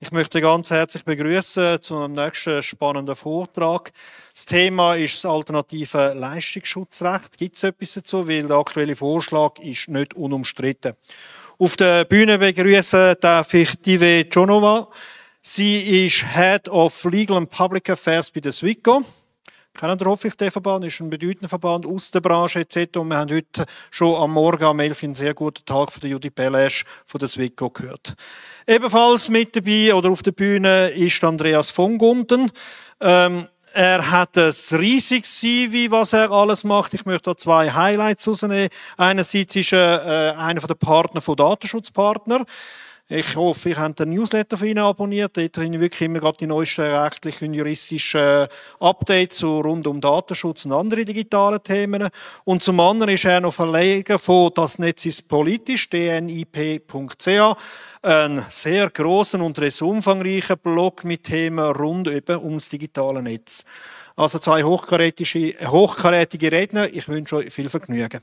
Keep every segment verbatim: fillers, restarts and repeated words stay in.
Ich möchte ganz herzlich begrüßen zu einem nächsten spannenden Vortrag. Das Thema ist das alternative Leistungsschutzrecht. Gibt es etwas dazu? Weil der aktuelle Vorschlag ist nicht unumstritten. Auf der Bühne begrüßen darf ich Tive Jonova. Sie ist Head of Legal and Public Affairs bei der Sweco. Kennen ihr hoffentlich den Verband? Das ist ein bedeutender Verband aus der Branche et cetera. Und wir haben heute schon am Morgen am elf einen sehr guten Tag von der Judy Pelesch von der Sweco gehört. Ebenfalls mit dabei oder auf der Bühne ist Andreas von Gunten. Ähm, er hat ein riesiges C V, was er alles macht. Ich möchte da zwei Highlights rausnehmen. Einerseits ist er äh, einer der Partner von Datenschutzpartner. Ich hoffe, ich habe den Newsletter von Ihnen abonniert. Dort habe ich wirklich immer gerade die neuesten rechtlichen und juristischen Updates so rund um Datenschutz und andere digitale Themen. Und zum anderen ist er noch Verleger von «Das Netz ist politisch», d n i p punkt c h. Ein sehr grossen und recht umfangreichen Blog mit Themen rund eben ums digitale Netz. Also zwei hochkarätige, hochkarätige Redner. Ich wünsche euch viel Vergnügen.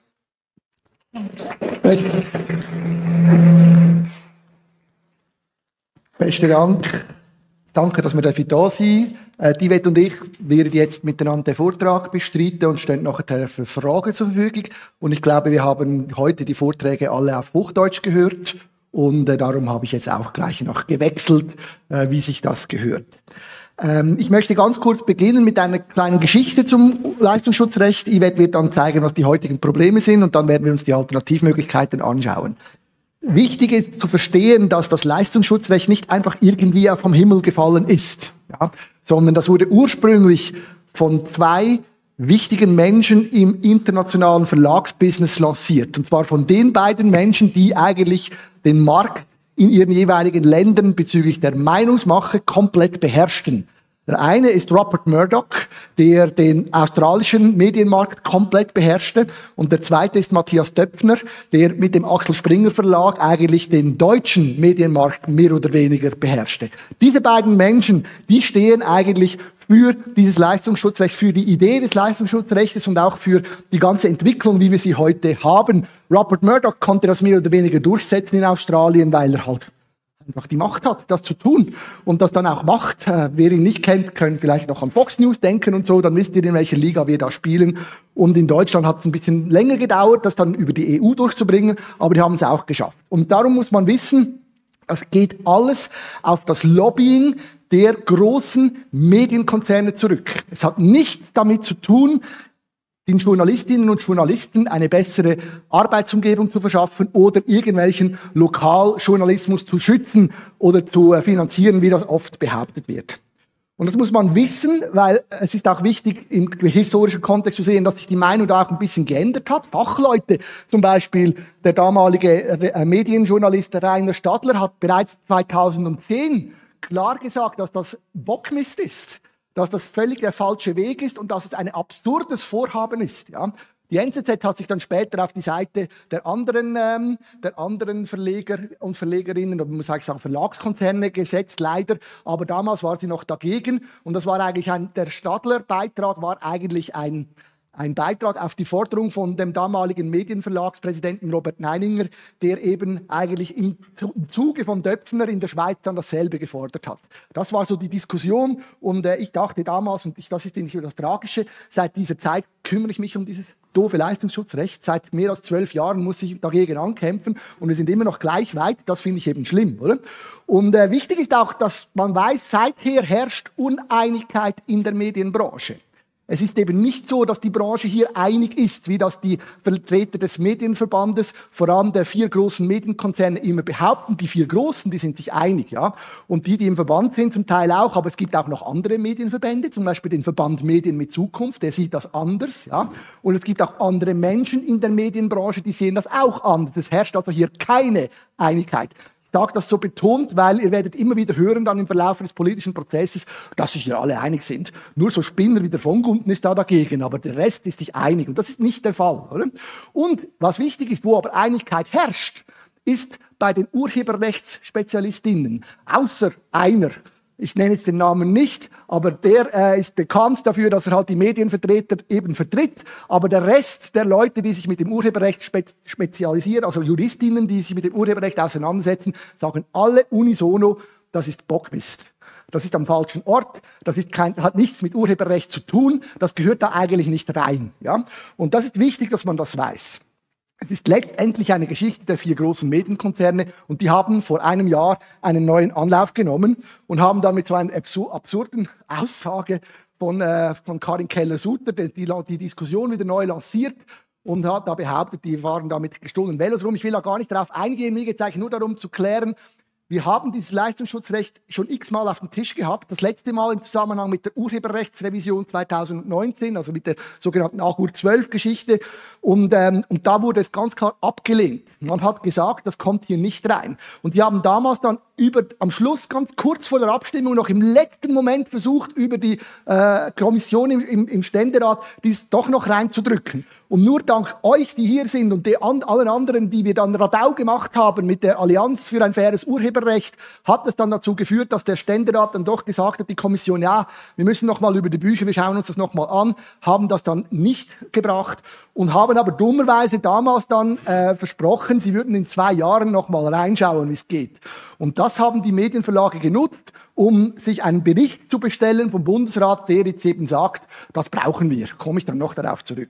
Besten Dank. Danke, dass wir da sind. Äh, die Wette und ich werden jetzt miteinander den Vortrag bestreiten und stehen nachher für Fragen zur Verfügung. Und ich glaube, wir haben heute die Vorträge alle auf Hochdeutsch gehört. Und äh, darum habe ich jetzt auch gleich noch gewechselt, äh, wie sich das gehört. Ähm, ich möchte ganz kurz beginnen mit einer kleinen Geschichte zum Leistungsschutzrecht. Yvette wird dann zeigen, was die heutigen Probleme sind, und dann werden wir uns die Alternativmöglichkeiten anschauen. Wichtig ist zu verstehen, dass das Leistungsschutzrecht nicht einfach irgendwie vom Himmel gefallen ist, ja, sondern das wurde ursprünglich von zwei wichtigen Menschen im internationalen Verlagsbusiness lanciert. Und zwar von den beiden Menschen, die eigentlich den Markt in ihren jeweiligen Ländern bezüglich der Meinungsmache komplett beherrschten. Der eine ist Rupert Murdoch, der den australischen Medienmarkt komplett beherrschte. Und der zweite ist Matthias Döpfner, der mit dem Axel Springer Verlag eigentlich den deutschen Medienmarkt mehr oder weniger beherrschte. Diese beiden Menschen, die stehen eigentlich für dieses Leistungsschutzrecht, für die Idee des Leistungsschutzrechts und auch für die ganze Entwicklung, wie wir sie heute haben. Rupert Murdoch konnte das mehr oder weniger durchsetzen in Australien, weil er halt einfach die Macht hat, das zu tun und das dann auch macht. Äh, wer ihn nicht kennt, können vielleicht noch an Fox News denken und so, dann wisst ihr, in welcher Liga wir da spielen. Und in Deutschland hat es ein bisschen länger gedauert, das dann über die E U durchzubringen, aber die haben es auch geschafft. Und darum muss man wissen, es geht alles auf das Lobbying der großen Medienkonzerne zurück. Es hat nichts damit zu tun, den Journalistinnen und Journalisten eine bessere Arbeitsumgebung zu verschaffen oder irgendwelchen Lokaljournalismus zu schützen oder zu finanzieren, wie das oft behauptet wird. Und das muss man wissen, weil es ist auch wichtig, im historischen Kontext zu sehen, dass sich die Meinung da auch ein bisschen geändert hat. Fachleute, zum Beispiel der damalige Medienjournalist Rainer Stadler, hat bereits zweitausendzehn klar gesagt, dass das Bockmist ist, dass das völlig der falsche Weg ist und dass es ein absurdes Vorhaben ist. Ja. Die N Z Z hat sich dann später auf die Seite der anderen, ähm, der anderen Verleger und Verlegerinnen, oder man muss eigentlich sagen Verlagskonzerne gesetzt, leider. Aber damals war sie noch dagegen. Und das war eigentlich ein, der Stadler-Beitrag war eigentlich ein, ein Beitrag auf die Forderung von dem damaligen Medienverlagspräsidenten Robert Neininger, der eben eigentlich im Zuge von Döpfner in der Schweiz dann dasselbe gefordert hat. Das war so die Diskussion, und äh, ich dachte damals, und ich, das ist nicht das Tragische, seit dieser Zeit kümmere ich mich um dieses doofe Leistungsschutzrecht. Seit mehr als zwölf Jahren muss ich dagegen ankämpfen, und wir sind immer noch gleich weit. Das finde ich eben schlimm, oder? Und äh, wichtig ist auch, dass man weiß, seither herrscht Uneinigkeit in der Medienbranche. Es ist eben nicht so, dass die Branche hier einig ist, wie das die Vertreter des Medienverbandes, vor allem der vier großen Medienkonzerne, immer behaupten. Die vier großen, die sind sich einig, ja. Und die, die im Verband sind, zum Teil auch. Aber es gibt auch noch andere Medienverbände, zum Beispiel den Verband Medien mit Zukunft, der sieht das anders, ja. Und es gibt auch andere Menschen in der Medienbranche, die sehen das auch anders. Es herrscht also hier keine Einigkeit. Ich sage das so betont, weil ihr werdet immer wieder hören dann im Verlauf des politischen Prozesses, dass sich hier alle einig sind. Nur so Spinner wie der von Gunten ist da dagegen, aber der Rest ist sich einig. Und das ist nicht der Fall, oder? Und was wichtig ist, wo aber Einigkeit herrscht, ist bei den Urheberrechtsspezialistinnen. Außer einer, ich nenne jetzt den Namen nicht, aber der äh, ist bekannt dafür, dass er halt die Medienvertreter eben vertritt. Aber der Rest der Leute, die sich mit dem Urheberrecht spe spezialisieren, also Juristinnen, die sich mit dem Urheberrecht auseinandersetzen, sagen alle unisono, das ist Bockmist. Das ist am falschen Ort, das ist kein, hat nichts mit Urheberrecht zu tun, das gehört da eigentlich nicht rein. Ja? Und das ist wichtig, dass man das weiß. Es ist letztendlich eine Geschichte der vier großen Medienkonzerne und die haben vor einem Jahr einen neuen Anlauf genommen und haben dann mit so einer absurden Aussage von, äh, von Karin Keller-Sutter die, die, die Diskussion wieder neu lanciert und hat da behauptet, die waren da mit gestohlenen Velos rum. Ich will da gar nicht darauf eingehen, mir geht es eigentlich nur darum zu klären, wir haben dieses Leistungsschutzrecht schon x-mal auf dem Tisch gehabt. Das letzte Mal im Zusammenhang mit der Urheberrechtsrevision zweitausendneunzehn, also mit der sogenannten A G U R zwölf Geschichte. Und, ähm, und da wurde es ganz klar abgelehnt. Man hat gesagt, das kommt hier nicht rein. Und die haben damals dann über, am Schluss, ganz kurz vor der Abstimmung, noch im letzten Moment versucht, über die äh, Kommission im, im, im Ständerat dies doch noch reinzudrücken. Und nur dank euch, die hier sind und die an, allen anderen, die wir dann Radau gemacht haben mit der Allianz für ein faires Urheberrecht, hat es dann dazu geführt, dass der Ständerat dann doch gesagt hat, die Kommission, ja, wir müssen noch mal über die Bücher, wir schauen uns das noch mal an, haben das dann nicht gebracht und haben aber dummerweise damals dann äh, versprochen, sie würden in zwei Jahren noch mal reinschauen, wie es geht. Und das haben die Medienverlage genutzt, um sich einen Bericht zu bestellen vom Bundesrat, der jetzt eben sagt, das brauchen wir. Komme ich dann noch darauf zurück.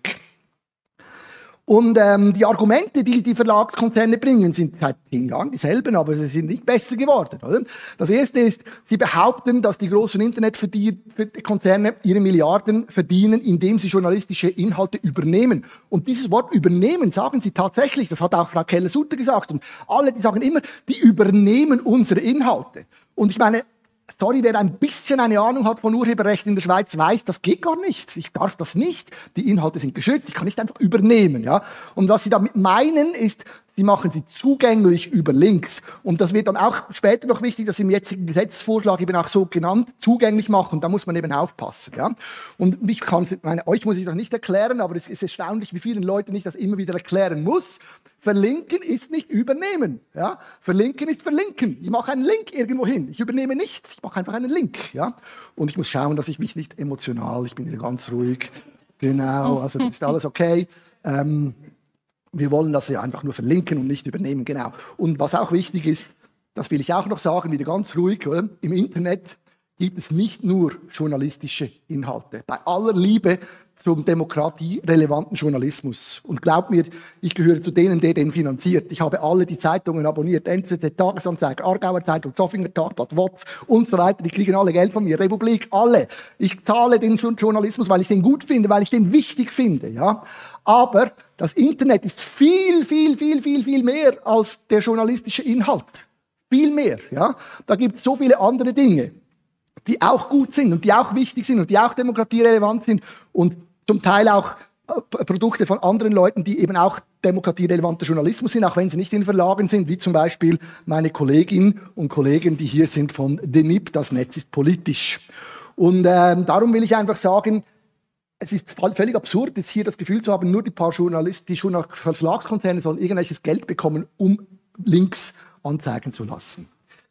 Und ähm, die Argumente, die die Verlagskonzerne bringen, sind seit zehn Jahren dieselben, aber sie sind nicht besser geworden. Oder? Das Erste ist, sie behaupten, dass die großen Internetkonzerne ihre Milliarden verdienen, indem sie journalistische Inhalte übernehmen. Und dieses Wort übernehmen sagen sie tatsächlich, das hat auch Frau Keller-Sutter gesagt. Und alle, die sagen immer, die übernehmen unsere Inhalte. Und ich meine, sorry, wer ein bisschen eine Ahnung hat von Urheberrecht in der Schweiz, weiß, das geht gar nicht. Ich darf das nicht. Die Inhalte sind geschützt. Ich kann nicht einfach übernehmen. Ja? Und was sie damit meinen, ist, sie machen sie zugänglich über Links. Und das wird dann auch später noch wichtig, dass sie im jetzigen Gesetzesvorschlag eben auch so genannt zugänglich machen. Da muss man eben aufpassen. Ja? Und ich kann, meine, euch muss ich das nicht erklären, aber es ist erstaunlich, wie vielen Leuten ich das immer wieder erklären muss. Verlinken ist nicht übernehmen. Ja? Verlinken ist verlinken. Ich mache einen Link irgendwo hin. Ich übernehme nichts. Ich mache einfach einen Link. Ja? Und ich muss schauen, dass ich mich nicht emotional, ich bin wieder ganz ruhig. Genau, also das ist alles okay. Ähm, wir wollen das ja einfach nur verlinken und nicht übernehmen. Genau. Und was auch wichtig ist, das will ich auch noch sagen, wieder ganz ruhig, oder? Im Internet gibt es nicht nur journalistische Inhalte. Bei aller Liebe zum demokratierelevanten Journalismus. Und glaubt mir, ich gehöre zu denen, der den finanziert. Ich habe alle die Zeitungen abonniert, N Z Z, Tagesanzeiger, Aargauer Zeitung, Zoffinger Tagblatt, W O Z und so weiter. Die kriegen alle Geld von mir, Republik, alle. Ich zahle den Journalismus, weil ich den gut finde, weil ich den wichtig finde. Ja? Aber das Internet ist viel, viel, viel, viel, viel mehr als der journalistische Inhalt. Viel mehr. Ja? Da gibt es so viele andere Dinge, die auch gut sind und die auch wichtig sind und die auch demokratierelevant sind und zum Teil auch äh, Produkte von anderen Leuten, die eben auch demokratierelevanter Journalismus sind, auch wenn sie nicht in Verlagen sind, wie zum Beispiel meine Kolleginnen und Kollegen, die hier sind von D N I P, das Netz ist politisch. Und ähm, darum will ich einfach sagen, es ist völlig absurd, jetzt hier das Gefühl zu haben, nur die paar Journalisten, die Journal- Verlagskonzerne sollen irgendwelches Geld bekommen, um Links anzeigen zu lassen.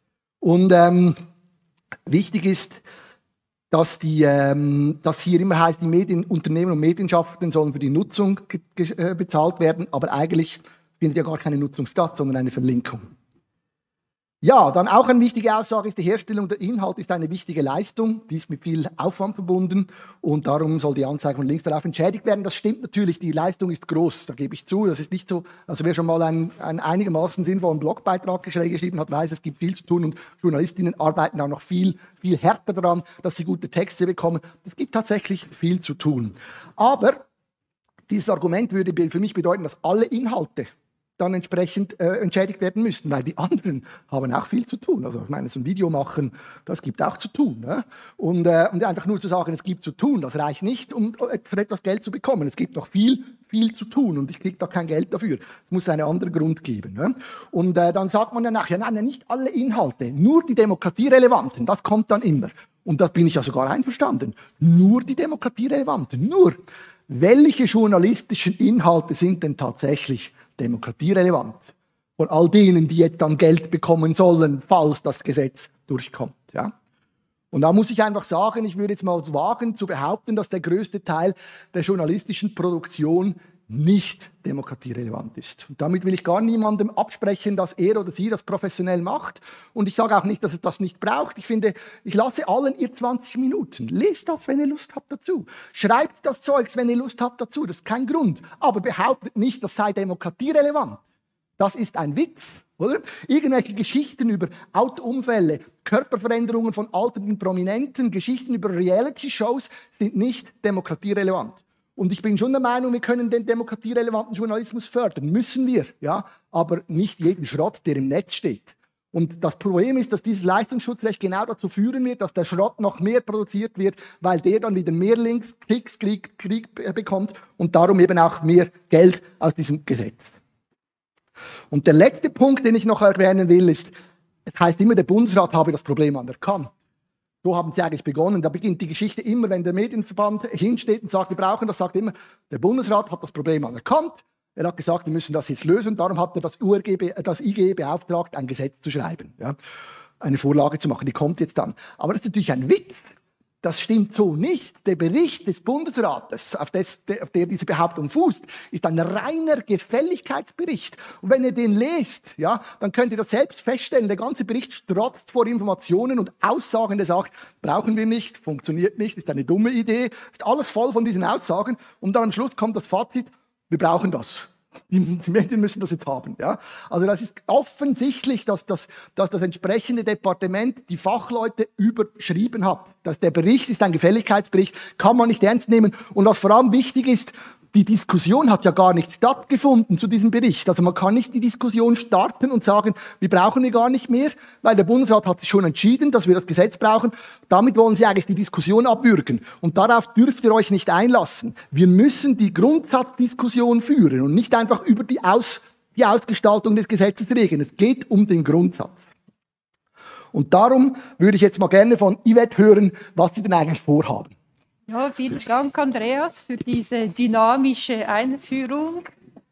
Und ähm, wichtig ist, dass, die, ähm, dass hier immer heißt, die Medienunternehmen und Medienschaffenden sollen für die Nutzung äh, bezahlt werden, aber eigentlich findet ja gar keine Nutzung statt, sondern eine Verlinkung. Ja, dann auch eine wichtige Aussage ist, die Herstellung der Inhalte ist eine wichtige Leistung, die ist mit viel Aufwand verbunden und darum soll die Anzeige von Links darauf entschädigt werden. Das stimmt natürlich, die Leistung ist groß, da gebe ich zu. Das ist nicht so, also wer schon mal einen, einen einigermaßen sinnvollen Blogbeitrag geschrieben hat, weiß, es gibt viel zu tun und Journalistinnen arbeiten auch noch viel, viel härter daran, dass sie gute Texte bekommen. Es gibt tatsächlich viel zu tun. Aber dieses Argument würde für mich bedeuten, dass alle Inhalte dann entsprechend äh, entschädigt werden müssten, weil die anderen haben auch viel zu tun. Also ich meine, so ein Video machen, das gibt auch zu tun. Ne? Und, äh, und einfach nur zu sagen, es gibt zu tun, das reicht nicht, um für etwas Geld zu bekommen. Es gibt noch viel, viel zu tun und ich kriege da kein Geld dafür. Es muss einen anderen Grund geben. Ne? Und äh, dann sagt man ja nachher, nein, nicht alle Inhalte, nur die demokratierelevanten, das kommt dann immer. Und da bin ich ja sogar einverstanden. Nur die demokratierelevanten, nur. Welche journalistischen Inhalte sind denn tatsächlich demokratierelevant? Von all denen, die jetzt dann Geld bekommen sollen, falls das Gesetz durchkommt. Ja? Und da muss ich einfach sagen, ich würde jetzt mal wagen zu behaupten, dass der größte Teil der journalistischen Produktion nicht demokratierelevant ist. Und damit will ich gar niemandem absprechen, dass er oder sie das professionell macht. Und ich sage auch nicht, dass es das nicht braucht. Ich finde, ich lasse allen ihr zwanzig Minuten. Lest das, wenn ihr Lust habt dazu. Schreibt das Zeugs, wenn ihr Lust habt dazu. Das ist kein Grund. Aber behauptet nicht, das sei demokratierelevant. Das ist ein Witz, oder? Irgendwelche Geschichten über Autounfälle, Körperveränderungen von alternden Prominenten, Geschichten über Reality-Shows sind nicht demokratierelevant. Und ich bin schon der Meinung, wir können den demokratierelevanten Journalismus fördern. Müssen wir, ja, aber nicht jeden Schrott, der im Netz steht. Und das Problem ist, dass dieses Leistungsschutzrecht genau dazu führen wird, dass der Schrott noch mehr produziert wird, weil der dann wieder mehr Links, Klicks, Krieg, Krieg bekommt und darum eben auch mehr Geld aus diesem Gesetz. Und der letzte Punkt, den ich noch erwähnen will, ist, es heißt immer, der Bundesrat habe das Problem anerkannt. So haben sie eigentlich begonnen. Da beginnt die Geschichte immer, wenn der Medienverband hinsteht und sagt, wir brauchen das, sagt immer, der Bundesrat hat das Problem anerkannt. Er hat gesagt, wir müssen das jetzt lösen. Und darum hat er das, U R G, das I G beauftragt, ein Gesetz zu schreiben, ja, eine Vorlage zu machen. Die kommt jetzt dann. Aber das ist natürlich ein Witz. Das stimmt so nicht. Der Bericht des Bundesrates, auf, des, auf der diese Behauptung fußt, ist ein reiner Gefälligkeitsbericht. Und wenn ihr den lest, ja, dann könnt ihr das selbst feststellen. Der ganze Bericht strotzt vor Informationen und Aussagen, der sagt, brauchen wir nicht, funktioniert nicht, ist eine dumme Idee. Ist alles voll von diesen Aussagen. Und dann am Schluss kommt das Fazit, wir brauchen das. Die Medien müssen das jetzt haben. Ja? Also das ist offensichtlich, dass das, dass das entsprechende Departement die Fachleute überschrieben hat. Dass der Bericht ist ein Gefälligkeitsbericht, kann man nicht ernst nehmen. Und was vor allem wichtig ist, die Diskussion hat ja gar nicht stattgefunden zu diesem Bericht. Also man kann nicht die Diskussion starten und sagen, wir brauchen wir gar nicht mehr, weil der Bundesrat hat sich schon entschieden, dass wir das Gesetz brauchen. Damit wollen sie eigentlich die Diskussion abwürgen. Und darauf dürft ihr euch nicht einlassen. Wir müssen die Grundsatzdiskussion führen und nicht einfach über die, Aus, die Ausgestaltung des Gesetzes reden. Es geht um den Grundsatz. Und darum würde ich jetzt mal gerne von Yvette hören, was sie denn eigentlich vorhaben. Ja, vielen Dank, Andreas, für diese dynamische Einführung.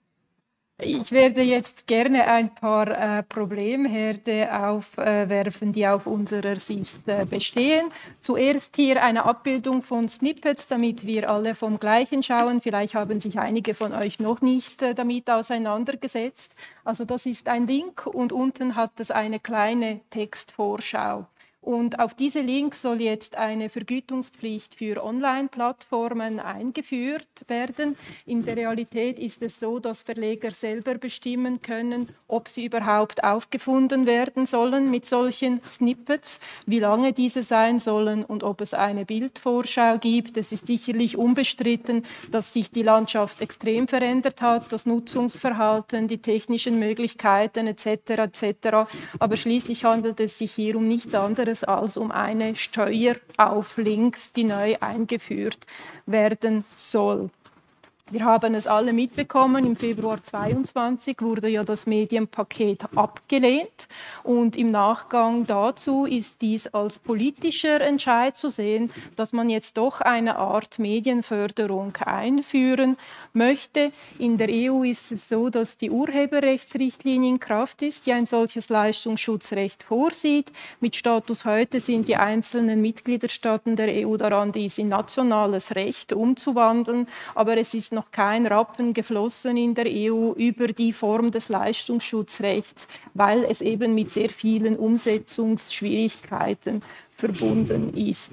Ich werde jetzt gerne ein paar äh, Problemherde aufwerfen, äh, die auf unserer Sicht äh, bestehen. Zuerst hier eine Abbildung von Snippets, damit wir alle vom Gleichen schauen. Vielleicht haben sich einige von euch noch nicht äh, damit auseinandergesetzt. Also das ist ein Link und unten hat es eine kleine Textvorschau. Und auf diese Links soll jetzt eine Vergütungspflicht für Online-Plattformen eingeführt werden. In der Realität ist es so, dass Verleger selber bestimmen können, ob sie überhaupt aufgefunden werden sollen mit solchen Snippets, wie lange diese sein sollen und ob es eine Bildvorschau gibt. Es ist sicherlich unbestritten, dass sich die Landschaft extrem verändert hat, das Nutzungsverhalten, die technischen Möglichkeiten et cetera et cetera. Aber schließlich handelt es sich hier um nichts anderes als um eine Steuer auf Links, die neu eingeführt werden soll. Wir haben es alle mitbekommen, im Februar zweitausendzweiundzwanzig wurde ja das Medienpaket abgelehnt und im Nachgang dazu ist dies als politischer Entscheid zu sehen, dass man jetzt doch eine Art Medienförderung einführen möchte. In der E U ist es so, dass die Urheberrechtsrichtlinie in Kraft ist, die ein solches Leistungsschutzrecht vorsieht. Mit Status heute sind die einzelnen Mitgliedstaaten der E U daran, dies in nationales Recht umzuwandeln, aber es ist noch kein Rappen geflossen in der E U über die Form des Leistungsschutzrechts, weil es eben mit sehr vielen Umsetzungsschwierigkeiten verbunden ist.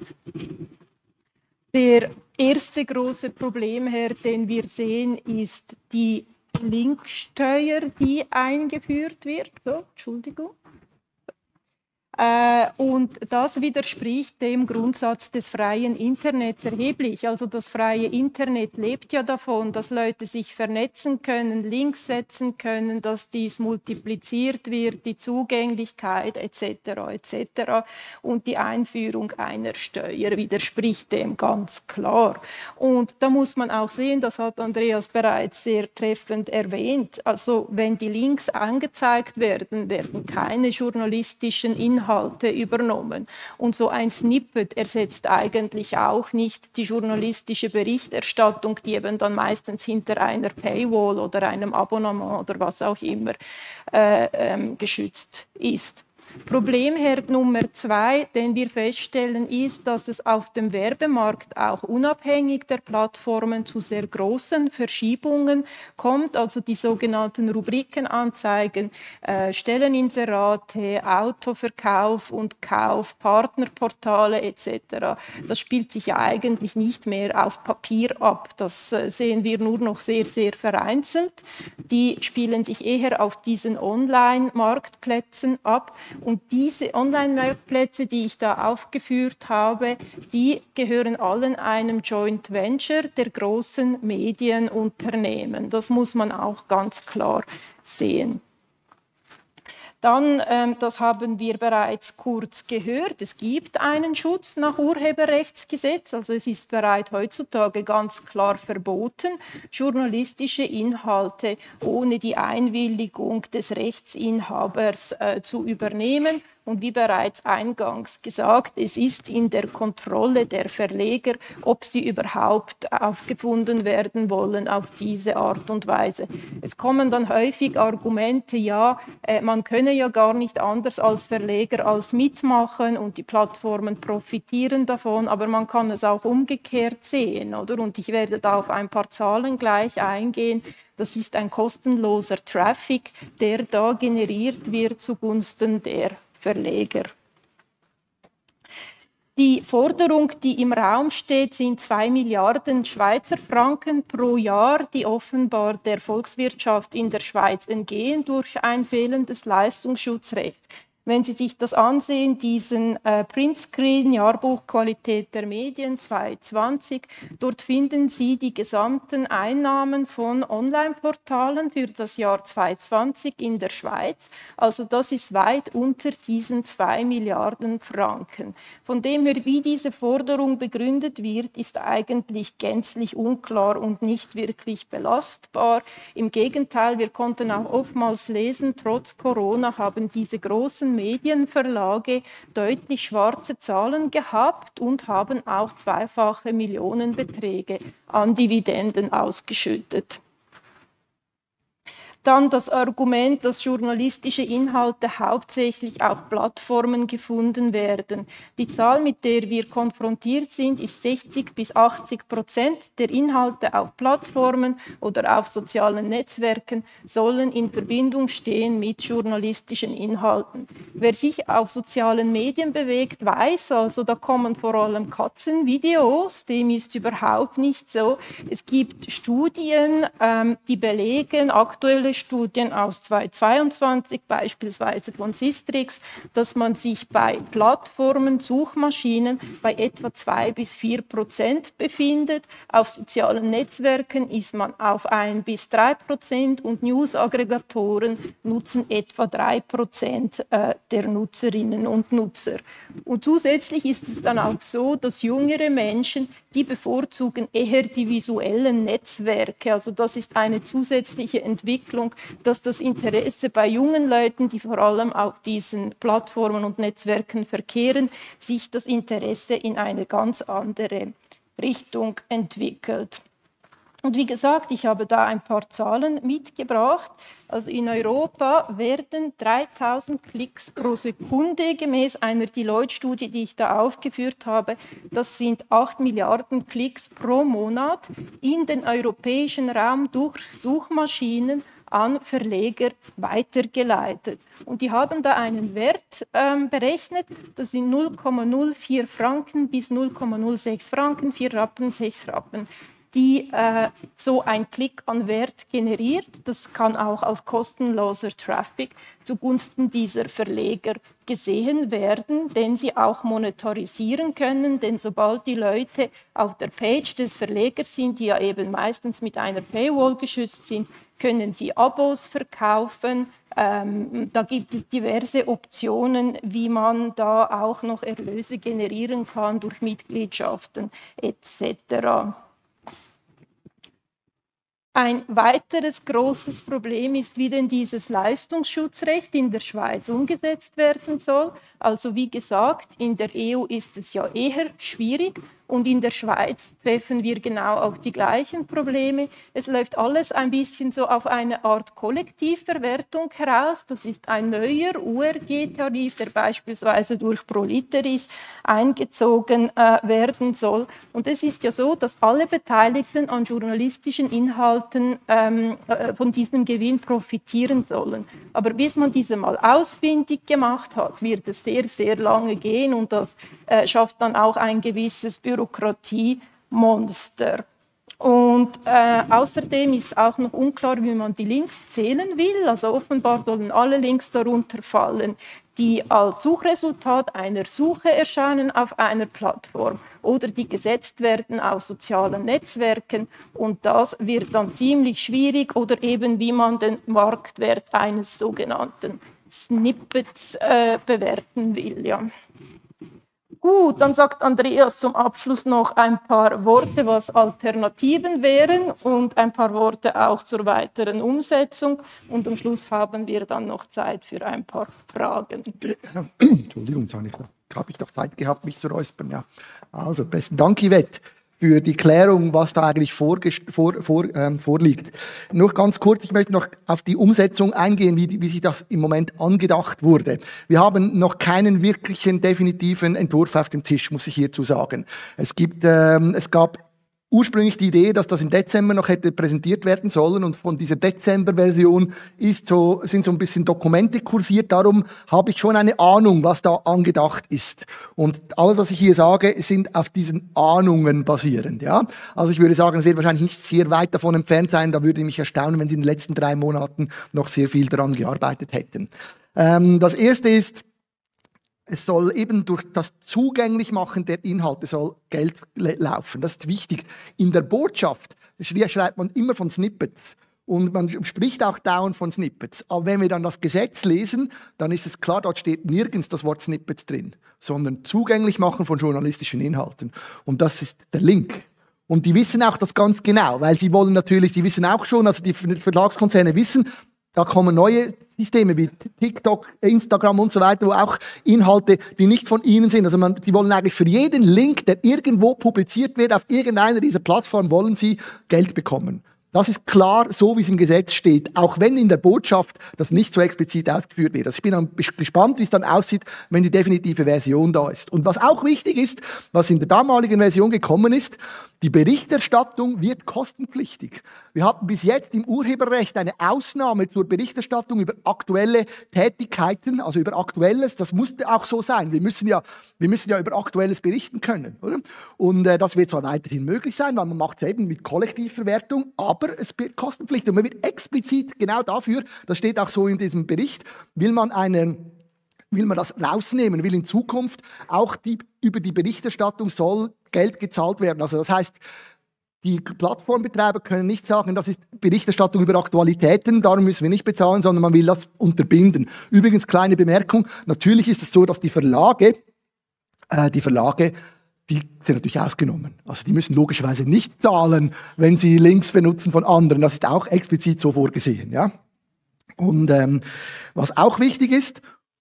Der erste große Problemherd, den wir sehen, ist die Linksteuer, die eingeführt wird. So, Entschuldigung. Äh, und das widerspricht dem Grundsatz des freien Internets erheblich. Also das freie Internet lebt ja davon, dass Leute sich vernetzen können, Links setzen können, dass dies multipliziert wird, die Zugänglichkeit et cetera et cetera. Und die Einführung einer Steuer widerspricht dem ganz klar. Und da muss man auch sehen, das hat Andreas bereits sehr treffend erwähnt, also wenn die Links angezeigt werden, werden keine journalistischen Inhalte Inhalte übernommen. Und so ein Snippet ersetzt eigentlich auch nicht die journalistische Berichterstattung, die eben dann meistens hinter einer Paywall oder einem Abonnement oder was auch immer äh, ähm, geschützt ist. Problemherd Nummer zwei, den wir feststellen, ist, dass es auf dem Werbemarkt auch unabhängig der Plattformen zu sehr großen Verschiebungen kommt, also die sogenannten Rubrikenanzeigen, äh, Stelleninserate, Autoverkauf und Kauf, Partnerportale et cetera. Das spielt sich ja eigentlich nicht mehr auf Papier ab. Das äh, sehen wir nur noch sehr, sehr vereinzelt. Die spielen sich eher auf diesen Online-Marktplätzen ab. Und diese Online-Marktplätze, die ich da aufgeführt habe, die gehören allen einem Joint Venture der großen Medienunternehmen. Das muss man auch ganz klar sehen. Dann, ähm, das haben wir bereits kurz gehört, es gibt einen Schutz nach Urheberrechtsgesetz, also es ist bereits heutzutage ganz klar verboten, journalistische Inhalte ohne die Einwilligung des Rechtsinhabers äh, zu übernehmen. Und wie bereits eingangs gesagt, es ist in der Kontrolle der Verleger, ob sie überhaupt aufgefunden werden wollen auf diese Art und Weise. Es kommen dann häufig Argumente, ja, äh, man könne ja gar nicht anders als Verleger als mitmachen und die Plattformen profitieren davon, aber man kann es auch umgekehrt sehen, oder? Und ich werde da auf ein paar Zahlen gleich eingehen. Das ist ein kostenloser Traffic, der da generiert wird zugunsten der Verleger. Die Forderung, die im Raum steht, sind zwei Milliarden Schweizer Franken pro Jahr, die offenbar der Volkswirtschaft in der Schweiz entgehen durch ein fehlendes Leistungsschutzrecht. Wenn Sie sich das ansehen, diesen äh, Printscreen, Jahrbuch Qualität der Medien zwanzig zwanzig, dort finden Sie die gesamten Einnahmen von Online-Portalen für das Jahr zwanzig zwanzig in der Schweiz. Also das ist weit unter diesen zwei Milliarden Franken. Von dem her, wie diese Forderung begründet wird, ist eigentlich gänzlich unklar und nicht wirklich belastbar. Im Gegenteil, wir konnten auch oftmals lesen, trotz Corona haben diese großen Medienverlage deutlich schwarze Zahlen gehabt und haben auch zweifache Millionenbeträge an Dividenden ausgeschüttet. Dann das Argument, dass journalistische Inhalte hauptsächlich auf Plattformen gefunden werden. Die Zahl, mit der wir konfrontiert sind, ist sechzig bis achtzig Prozent der Inhalte auf Plattformen oder auf sozialen Netzwerken sollen in Verbindung stehen mit journalistischen Inhalten. Wer sich auf sozialen Medien bewegt, weiß, also da kommen vor allem Katzenvideos, dem ist überhaupt nicht so. Es gibt Studien, ähm, die belegen, aktuelle Studien aus zweitausendzweiundzwanzig, beispielsweise von Sistrix, dass man sich bei Plattformen, Suchmaschinen bei etwa zwei bis vier Prozent befindet. Auf sozialen Netzwerken ist man auf ein bis drei Prozent und News-Aggregatoren nutzen etwa drei Prozent äh, der Nutzerinnen und Nutzer. Und zusätzlich ist es dann auch so, dass jüngere Menschen, die bevorzugen eher die visuellen Netzwerke. Also das ist eine zusätzliche Entwicklung, dass das Interesse bei jungen Leuten, die vor allem auf diesen Plattformen und Netzwerken verkehren, sich das Interesse in eine ganz andere Richtung entwickelt. Und wie gesagt, ich habe da ein paar Zahlen mitgebracht. Also in Europa werden dreitausend Klicks pro Sekunde gemäß einer Deloitte-Studie, die ich da aufgeführt habe, das sind acht Milliarden Klicks pro Monat in den europäischen Raum durch Suchmaschinen an Verleger weitergeleitet. Und die haben da einen Wert ähm, berechnet, das sind null Komma null vier Franken bis null Komma null sechs Franken, vier Rappen, sechs Rappen, die äh, so ein Klick an Wert generiert. Das kann auch als kostenloser Traffic zugunsten dieser Verleger gesehen werden, den sie auch monetarisieren können, denn sobald die Leute auf der Page des Verlegers sind, die ja eben meistens mit einer Paywall geschützt sind, können sie Abos verkaufen. Ähm, da gibt es diverse Optionen, wie man da auch noch Erlöse generieren kann durch Mitgliedschaften et cetera. Ein weiteres großes Problem ist, wie denn dieses Leistungsschutzrecht in der Schweiz umgesetzt werden soll. Also wie gesagt, in der E U ist es ja eher schwierig. Und in der Schweiz treffen wir genau auch die gleichen Probleme. Es läuft alles ein bisschen so auf eine Art Kollektivverwertung heraus. Das ist ein neuer U R G-Tarif, der beispielsweise durch Proliteris eingezogen äh, werden soll. Und es ist ja so, dass alle Beteiligten an journalistischen Inhalten ähm, äh, von diesem Gewinn profitieren sollen. Aber bis man diese mal ausfindig gemacht hat, wird es sehr, sehr lange gehen und das äh, schafft dann auch ein gewisses Bürokratiemonster. Und äh, außerdem ist auch noch unklar, wie man die Links zählen will. Also offenbar sollen alle Links darunter fallen, die als Suchresultat einer Suche erscheinen auf einer Plattform oder die gesetzt werden aus sozialen Netzwerken. Und das wird dann ziemlich schwierig oder eben wie man den Marktwert eines sogenannten Snippets äh, bewerten will. Ja. Gut, dann sagt Andreas zum Abschluss noch ein paar Worte, was Alternativen wären und ein paar Worte auch zur weiteren Umsetzung. Und am Schluss haben wir dann noch Zeit für ein paar Fragen. Entschuldigung, habe ich, hab ich noch Zeit gehabt, mich zu räuspern. Ja. Also, besten Dank, Yvette, für die Klärung, was da eigentlich vor, vor, vor, ähm, vorliegt. Noch ganz kurz, ich möchte noch auf die Umsetzung eingehen, wie, wie sich das im Moment angedacht wurde. Wir haben noch keinen wirklichen definitiven Entwurf auf dem Tisch, muss ich hierzu sagen. Es gibt, ähm, es gab ursprünglich die Idee, dass das im Dezember noch hätte präsentiert werden sollen und von dieser Dezember-Version ist so, sind so ein bisschen Dokumente kursiert. Darum habe ich schon eine Ahnung, was da angedacht ist. Und alles, was ich hier sage, sind auf diesen Ahnungen basierend. Ja? Also ich würde sagen, es wird wahrscheinlich nicht sehr weit davon entfernt sein. Da würde ich mich erstaunen, wenn Sie in den letzten drei Monaten noch sehr viel daran gearbeitet hätten. Ähm, das erste ist, es soll eben durch das Zugänglichmachen der Inhalte soll Geld laufen. Das ist wichtig. In der Botschaft schreibt man immer von Snippets. Und man spricht auch dauernd von Snippets. Aber wenn wir dann das Gesetz lesen, dann ist es klar, dort steht nirgends das Wort Snippets drin, sondern Zugänglichmachen von journalistischen Inhalten. Und das ist der Link. Und die wissen auch das ganz genau, weil sie wollen natürlich, die wissen auch schon, also die Verlagskonzerne wissen, da kommen neue Systeme wie TikTok, Instagram und so weiter, wo auch Inhalte, die nicht von ihnen sind. Also man, die wollen eigentlich für jeden Link, der irgendwo publiziert wird, auf irgendeiner dieser Plattformen, wollen sie Geld bekommen. Das ist klar, so wie es im Gesetz steht, auch wenn in der Botschaft das nicht so explizit ausgeführt wird. Also ich bin dann gespannt, wie es dann aussieht, wenn die definitive Version da ist. Und was auch wichtig ist, was in der damaligen Version gekommen ist, die Berichterstattung wird kostenpflichtig. Wir hatten bis jetzt im Urheberrecht eine Ausnahme zur Berichterstattung über aktuelle Tätigkeiten, also über Aktuelles. Das musste auch so sein. Wir müssen ja, wir müssen ja über Aktuelles berichten können, oder? Und äh, das wird zwar weiterhin möglich sein, weil man macht es eben mit Kollektivverwertung, aber es wird kostenpflichtig. Und man wird explizit genau dafür, das steht auch so in diesem Bericht, will man einen will man das rausnehmen, will in Zukunft auch die, über die Berichterstattung soll Geld gezahlt werden. Also das heißt, die Plattformbetreiber können nicht sagen, das ist Berichterstattung über Aktualitäten, darum müssen wir nicht bezahlen, sondern man will das unterbinden. Übrigens, kleine Bemerkung, natürlich ist es so, dass die Verlage, äh, die Verlage, die sind natürlich ausgenommen. Also die müssen logischerweise nicht zahlen, wenn sie Links benutzen von anderen. Das ist auch explizit so vorgesehen. Ja? Und ähm, was auch wichtig ist,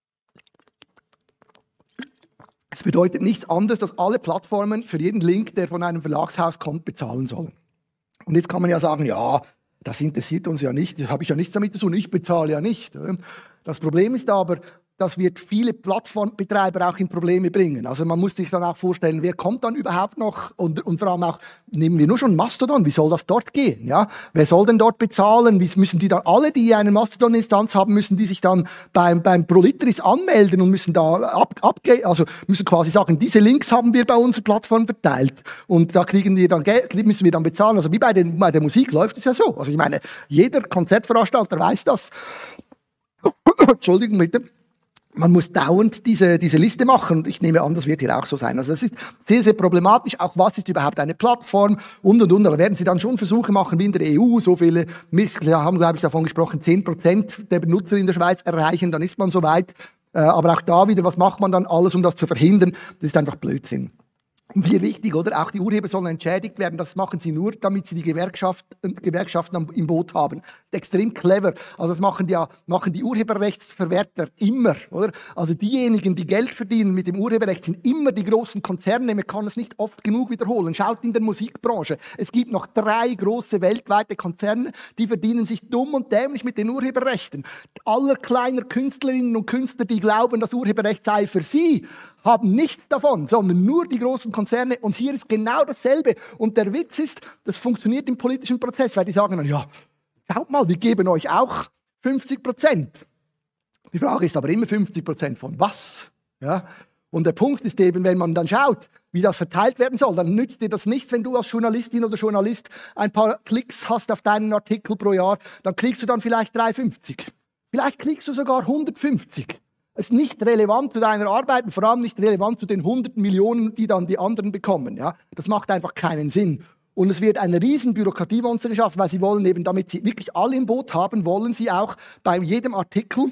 es bedeutet nichts anderes, dass alle Plattformen für jeden Link, der von einem Verlagshaus kommt, bezahlen sollen. Und jetzt kann man ja sagen, ja, das interessiert uns ja nicht, das habe ich ja nichts damit zu tun, ich bezahle ja nicht. Das Problem ist aber, das wird viele Plattformbetreiber auch in Probleme bringen. Also man muss sich dann auch vorstellen, wer kommt dann überhaupt noch und, und vor allem auch, nehmen wir nur schon Mastodon, wie soll das dort gehen? Ja? Wer soll denn dort bezahlen? Wie müssen die dann, alle, die eine Mastodon-Instanz haben, müssen die sich dann beim, beim Proliteris anmelden und müssen da ab, abgehen, also müssen quasi sagen, diese Links haben wir bei unserer Plattform verteilt und da kriegen wir dann Geld, müssen wir dann bezahlen. Also wie bei, den, bei der Musik läuft es ja so. Also ich meine, jeder Konzertveranstalter weiß das. Entschuldigung bitte. Man muss dauernd diese, diese Liste machen und ich nehme an, das wird hier auch so sein. Also das ist sehr, sehr problematisch. Auch was ist überhaupt eine Plattform und, und, und. Da werden Sie dann schon Versuche machen, wie in der E U. So viele, wir haben, glaube ich, davon gesprochen, zehn Prozent der Benutzer in der Schweiz erreichen. Dann ist man so weit. Aber auch da wieder, was macht man dann alles, um das zu verhindern? Das ist einfach Blödsinn. Und hier wichtig, oder? Auch die Urheber sollen entschädigt werden. Das machen sie nur, damit sie die Gewerkschaft, Gewerkschaften im Boot haben. Das ist extrem clever. Also das machen die, machen die Urheberrechtsverwerter immer, oder? Also diejenigen, die Geld verdienen mit dem Urheberrecht, sind immer die großen Konzerne. Man kann es nicht oft genug wiederholen. Schaut in der Musikbranche. Es gibt noch drei große weltweite Konzerne, die verdienen sich dumm und dämlich mit den Urheberrechten. Aller kleiner Künstlerinnen und Künstler, die glauben, das Urheberrecht sei für sie, haben nichts davon, sondern nur die großen Konzerne. Und hier ist genau dasselbe. Und der Witz ist, das funktioniert im politischen Prozess, weil die sagen dann, ja, schaut mal, wir geben euch auch fünfzig Prozent. Die Frage ist aber immer fünfzig Prozent von was? Ja? Und der Punkt ist eben, wenn man dann schaut, wie das verteilt werden soll, dann nützt dir das nichts, wenn du als Journalistin oder Journalist ein paar Klicks hast auf deinen Artikel pro Jahr, dann kriegst du dann vielleicht drei fünfzig. Vielleicht kriegst du sogar hundertfünfzig. Es ist nicht relevant zu deiner Arbeit und vor allem nicht relevant zu den hundert Millionen, die dann die anderen bekommen. Ja? Das macht einfach keinen Sinn. Und es wird eine riesen Bürokratiemonster geschaffen, weil sie wollen eben, damit sie wirklich alle im Boot haben, wollen sie auch bei jedem Artikel,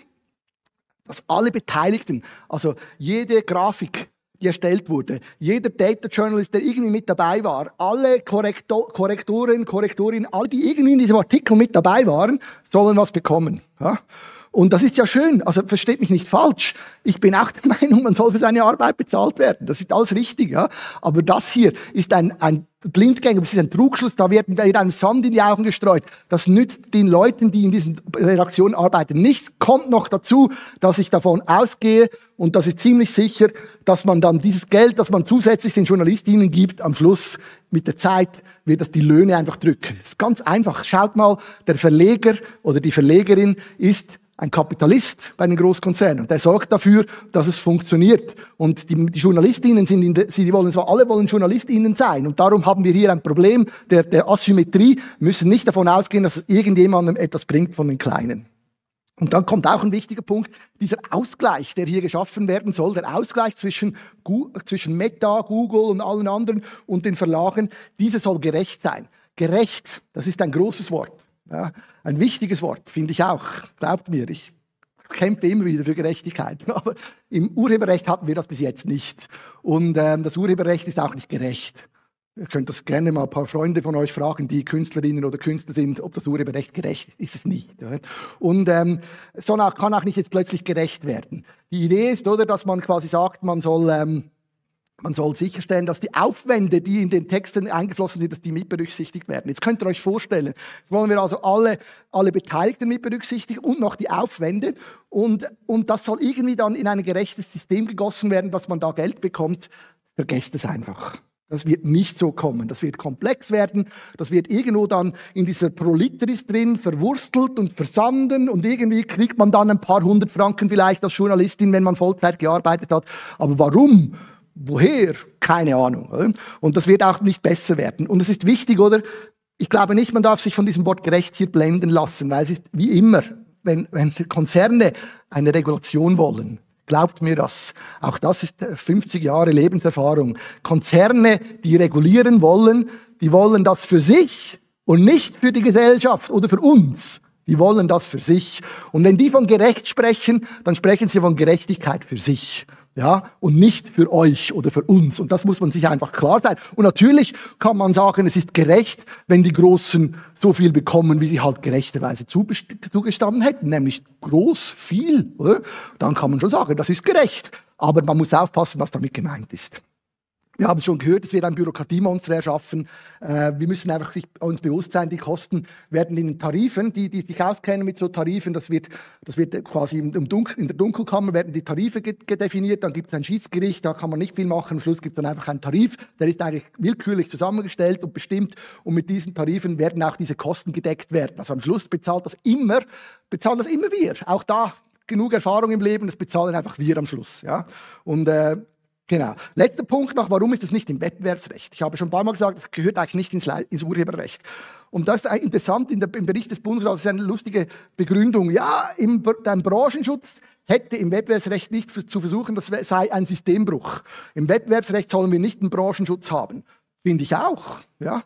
dass alle Beteiligten, also jede Grafik, die erstellt wurde, jeder Data Journalist, der irgendwie mit dabei war, alle Korrektor, Korrektoren, Korrektorinnen, alle, die irgendwie in diesem Artikel mit dabei waren, sollen was bekommen. Ja? Und das ist ja schön, also versteht mich nicht falsch. Ich bin auch der Meinung, man soll für seine Arbeit bezahlt werden. Das ist alles richtig, ja. Aber das hier ist ein, ein Blindgänger, das ist ein Trugschluss, da wird einem Sand in die Augen gestreut. Das nützt den Leuten, die in diesen Redaktionen arbeiten, nichts. Kommt noch dazu, dass ich davon ausgehe, und das ist ziemlich sicher, dass man dann dieses Geld, das man zusätzlich den Journalistinnen gibt, am Schluss mit der Zeit wird das die Löhne einfach drücken. Das ist ganz einfach. Schaut mal, der Verleger oder die Verlegerin ist ein Kapitalist bei den Großkonzernen. Und der sorgt dafür, dass es funktioniert. Und die, die Journalistinnen sind, in de, sie wollen zwar alle wollen Journalistinnen sein. Und darum haben wir hier ein Problem der, der Asymmetrie. Wir müssen nicht davon ausgehen, dass es irgendjemandem etwas bringt von den Kleinen. Und dann kommt auch ein wichtiger Punkt, dieser Ausgleich, der hier geschaffen werden soll, der Ausgleich zwischen, zwischen Meta, Google und allen anderen und den Verlagen, dieser soll gerecht sein. Gerecht, das ist ein großes Wort. Ja, ein wichtiges Wort, finde ich auch. Glaubt mir, ich kämpfe immer wieder für Gerechtigkeit. Aber im Urheberrecht hatten wir das bis jetzt nicht. Und ähm, das Urheberrecht ist auch nicht gerecht. Ihr könnt das gerne mal ein paar Freunde von euch fragen, die Künstlerinnen oder Künstler sind, ob das Urheberrecht gerecht ist. Ist es nicht. Ja. Und ähm, so kann auch nicht jetzt plötzlich gerecht werden. Die Idee ist, oder, dass man quasi sagt, man soll... Ähm, Man soll sicherstellen, dass die Aufwände, die in den Texten eingeflossen sind, dass die mit berücksichtigt werden. Jetzt könnt ihr euch vorstellen, jetzt wollen wir also alle, alle Beteiligten mit berücksichtigen und noch die Aufwände. Und, und das soll irgendwie dann in ein gerechtes System gegossen werden, dass man da Geld bekommt. Vergesst es einfach. Das wird nicht so kommen. Das wird komplex werden. Das wird irgendwo dann in dieser Proliteris drin verwurstelt und versanden. Und irgendwie kriegt man dann ein paar hundert Franken vielleicht als Journalistin, wenn man Vollzeit gearbeitet hat. Aber warum? Woher? Keine Ahnung. Oder? Und das wird auch nicht besser werden. Und es ist wichtig, oder? Ich glaube nicht, man darf sich von diesem Wort gerecht hier blenden lassen, weil es ist wie immer, wenn, wenn Konzerne eine Regulation wollen, glaubt mir das. Auch das ist fünfzig Jahre Lebenserfahrung. Konzerne, die regulieren wollen, die wollen das für sich und nicht für die Gesellschaft oder für uns. Die wollen das für sich. Und wenn die von gerecht sprechen, dann sprechen sie von Gerechtigkeit für sich. Ja, und nicht für euch oder für uns. Und das muss man sich einfach klar sein. Und natürlich kann man sagen, es ist gerecht, wenn die Großen so viel bekommen, wie sie halt gerechterweise zugestanden hätten, nämlich groß, viel. Oder? Dann kann man schon sagen, das ist gerecht. Aber man muss aufpassen, was damit gemeint ist. Wir haben es schon gehört, es wird ein Bürokratiemonster erschaffen. Äh, wir müssen einfach sich, uns bewusst sein, die Kosten werden in den Tarifen, die, die sich auskennen mit so Tarifen, das wird, das wird quasi im Dunkel, in der Dunkelkammer werden die Tarife gedefiniert, dann gibt es ein Schiedsgericht, da kann man nicht viel machen, am Schluss gibt es dann einfach einen Tarif, der ist eigentlich willkürlich zusammengestellt und bestimmt und mit diesen Tarifen werden auch diese Kosten gedeckt werden. Also am Schluss bezahlt das immer, bezahlen das immer wir. Auch da genug Erfahrung im Leben, das bezahlen einfach wir am Schluss. Ja? Und äh, Genau. Letzter Punkt noch, warum ist das nicht im Wettbewerbsrecht? Ich habe schon ein paar Mal gesagt, das gehört eigentlich nicht ins, Le- ins Urheberrecht. Und das ist interessant, in der, im Bericht des Bundesrats ist eine lustige Begründung. Ja, im dein Branchenschutz hätte im Wettbewerbsrecht nicht für, zu versuchen, das sei ein Systembruch. Im Wettbewerbsrecht sollen wir nicht einen Branchenschutz haben. Finde ich auch. Ja.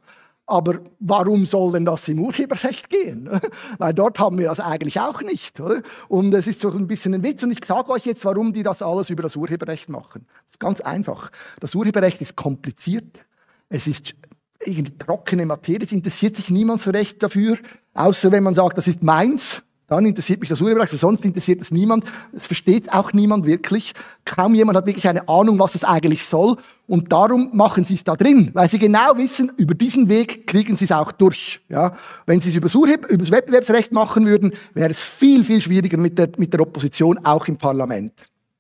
Aber warum soll denn das im Urheberrecht gehen? Weil dort haben wir das eigentlich auch nicht. Oder? Und es ist so ein bisschen ein Witz. Und ich sage euch jetzt, warum die das alles über das Urheberrecht machen. Das ist ganz einfach. Das Urheberrecht ist kompliziert. Es ist irgendwie trockene Materie. Es interessiert sich niemand so recht dafür. Außer wenn man sagt, das ist meins. Dann interessiert mich das Urheberrecht, sonst interessiert es niemand. Es versteht auch niemand wirklich. Kaum jemand hat wirklich eine Ahnung, was es eigentlich soll. Und darum machen sie es da drin, weil sie genau wissen, über diesen Weg kriegen sie es auch durch. Ja? Wenn sie es über das Wettbewerbsrecht machen würden, wäre es viel, viel schwieriger mit der, mit der Opposition, auch im Parlament.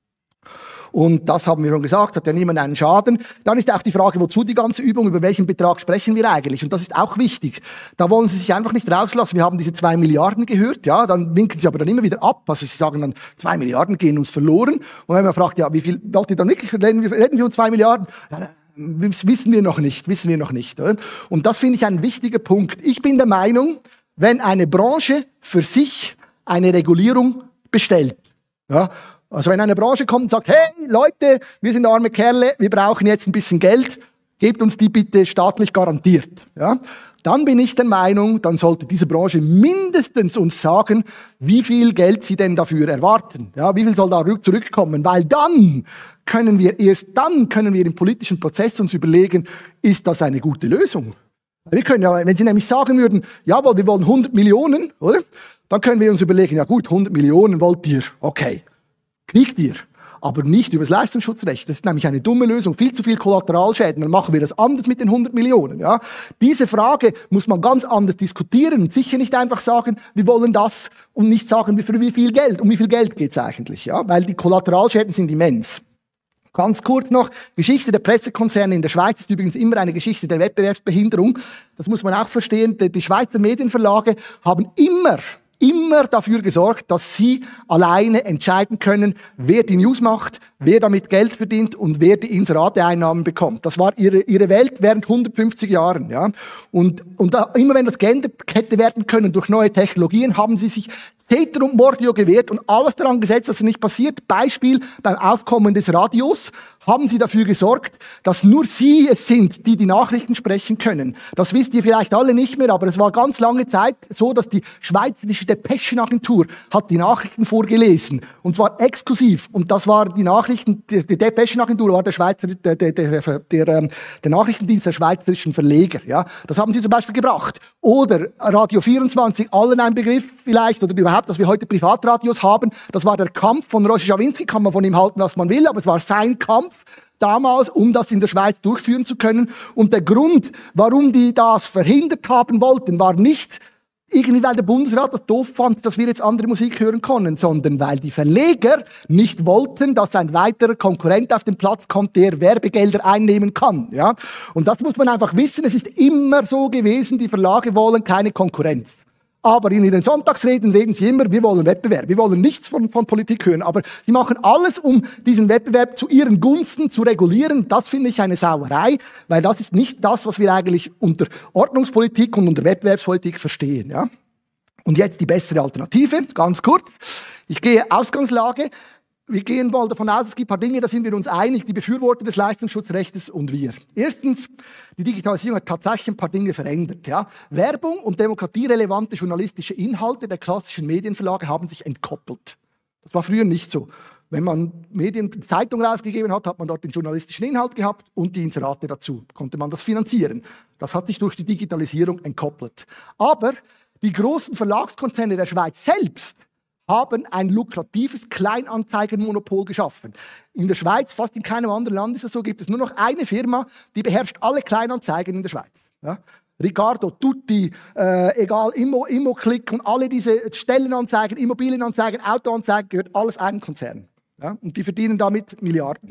Und das haben wir schon gesagt, hat ja niemand einen Schaden. Dann ist auch die Frage, wozu die ganze Übung, über welchen Betrag sprechen wir eigentlich? Und das ist auch wichtig. Da wollen Sie sich einfach nicht rauslassen. Wir haben diese zwei Milliarden gehört, ja, dann winken Sie aber dann immer wieder ab. Also Sie sagen dann, zwei Milliarden gehen uns verloren. Und wenn man fragt, ja, wie viel wollt ihr dann wirklich, reden wir, reden wir um zwei Milliarden? Ja, das wissen wir noch nicht, wissen wir noch nicht. Oder? Und das finde ich ein wichtiger Punkt. Ich bin der Meinung, wenn eine Branche für sich eine Regulierung bestellt, ja, also wenn eine Branche kommt und sagt, hey Leute, wir sind arme Kerle, wir brauchen jetzt ein bisschen Geld, gebt uns die bitte staatlich garantiert. Ja? Dann bin ich der Meinung, dann sollte diese Branche mindestens uns sagen, wie viel Geld sie denn dafür erwarten. Ja? Wie viel soll da zurückkommen? Weil dann können wir, erst dann können wir im politischen Prozess uns überlegen, ist das eine gute Lösung? Wir können ja, wenn sie nämlich sagen würden, jawohl, wir wollen hundert Millionen, oder? Dann können wir uns überlegen, ja gut, hundert Millionen wollt ihr, okay. Kriegt ihr, aber nicht über das Leistungsschutzrecht. Das ist nämlich eine dumme Lösung, viel zu viel Kollateralschäden. Dann machen wir das anders mit den hundert Millionen. Ja? Diese Frage muss man ganz anders diskutieren und sicher nicht einfach sagen, wir wollen das und nicht sagen, für wie viel Geld. Um wie viel Geld geht es eigentlich? Ja? Weil die Kollateralschäden sind immens. Ganz kurz noch, Geschichte der Pressekonzerne in der Schweiz ist übrigens immer eine Geschichte der Wettbewerbsbehinderung. Das muss man auch verstehen. Die Schweizer Medienverlage haben immer immer dafür gesorgt, dass sie alleine entscheiden können, wer die News macht, wer damit Geld verdient und wer die Inserateeinnahmen bekommt. Das war ihre, ihre Welt während hundertfünfzig Jahren. Ja? Und, und da, immer wenn das geändert hätte werden können durch neue Technologien, haben sie sich Ceterum und Mordio gewährt und alles daran gesetzt, dass es nicht passiert. Beispiel beim Aufkommen des Radios haben sie dafür gesorgt, dass nur sie es sind, die die Nachrichten sprechen können. Das wisst ihr vielleicht alle nicht mehr, aber es war ganz lange Zeit so, dass die schweizerische Depeschenagentur hat die Nachrichten vorgelesen. Und zwar exklusiv. Und das war die Nachrichten, die, die Depeschenagentur war der Schweizer, der, der, der, der, der, der Nachrichtendienst der schweizerischen Verleger. Ja, das haben sie zum Beispiel gebracht. Oder Radio vierundzwanzig, allen ein Begriff vielleicht, oder überhaupt, dass wir heute Privatradios haben. Das war der Kampf von Roger Schawinski, kann man von ihm halten, was man will, aber es war sein Kampf damals, um das in der Schweiz durchführen zu können. Und der Grund, warum die das verhindert haben wollten, war nicht irgendwie, weil der Bundesrat das doof fand, dass wir jetzt andere Musik hören können, sondern weil die Verleger nicht wollten, dass ein weiterer Konkurrent auf den Platz kommt, der Werbegelder einnehmen kann. Ja? Und das muss man einfach wissen. Es ist immer so gewesen, die Verlage wollen keine Konkurrenz. Aber in ihren Sonntagsreden reden sie immer, wir wollen Wettbewerb, wir wollen nichts von, von Politik hören. Aber sie machen alles, um diesen Wettbewerb zu ihren Gunsten zu regulieren. Das finde ich eine Sauerei, weil das ist nicht das, was wir eigentlich unter Ordnungspolitik und unter Wettbewerbspolitik verstehen. Ja? Und jetzt die bessere Alternative, ganz kurz. Ich gehe Ausgangslage. Wir gehen mal davon aus, es gibt ein paar Dinge, da sind wir uns einig, die Befürworter des Leistungsschutzrechts und wir. Erstens, die Digitalisierung hat tatsächlich ein paar Dinge verändert. Ja. Werbung und demokratierelevante journalistische Inhalte der klassischen Medienverlage haben sich entkoppelt. Das war früher nicht so. Wenn man Medien, Zeitung rausgegeben hat, hat man dort den journalistischen Inhalt gehabt und die Inserate dazu. Konnte man das finanzieren. Das hat sich durch die Digitalisierung entkoppelt. Aber die großen Verlagskonzerne der Schweiz selbst haben ein lukratives Kleinanzeigenmonopol geschaffen. In der Schweiz, fast in keinem anderen Land ist es so, gibt es nur noch eine Firma, die beherrscht alle Kleinanzeigen in der Schweiz. Ja? Ricardo, Tutti, äh, egal, Immo, Immoclick und alle diese Stellenanzeigen, Immobilienanzeigen, Autoanzeigen, gehört alles einem Konzern. Ja? Und die verdienen damit Milliarden.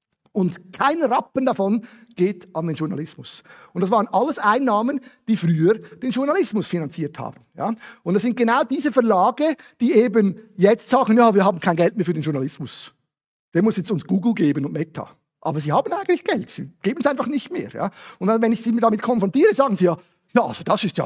Und kein Rappen davon geht an den Journalismus. Und das waren alles Einnahmen, die früher den Journalismus finanziert haben. Ja? Und das sind genau diese Verlage, die eben jetzt sagen, ja, wir haben kein Geld mehr für den Journalismus. Der muss jetzt uns Google geben und Meta. Aber sie haben eigentlich Geld, sie geben es einfach nicht mehr. Ja? Und dann, wenn ich sie damit konfrontiere, sagen sie ja, ja, also das ist ja,